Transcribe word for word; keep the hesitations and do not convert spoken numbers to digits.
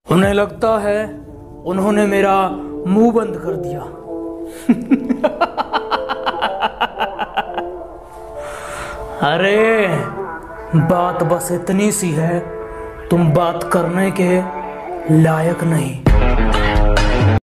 उन्हें लगता है उन्होंने मेरा मुंह बंद कर दिया। अरे बात बस इतनी सी है, तुम बात करने के लायक नहीं।